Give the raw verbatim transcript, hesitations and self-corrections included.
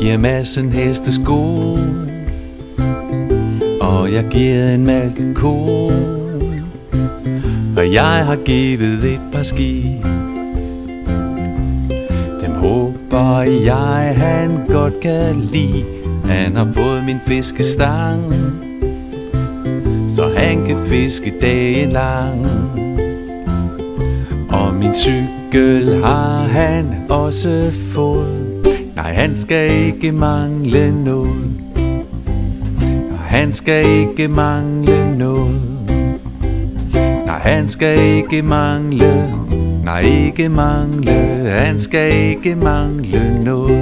giver massen hestesko, og jeg giver en malkeko, og jeg har givet et par ski. Dem håber jeg han godt kan lide. Han har fået min fiskestang, så han kan fiske dagen lang. Og min cykel har han også fået. Nej, han skal ikke mangle noget. Og han skal ikke mangle noget. Nej, han skal ikke mangle. Nej, ikke mangle. Han skal ikke mangle noget.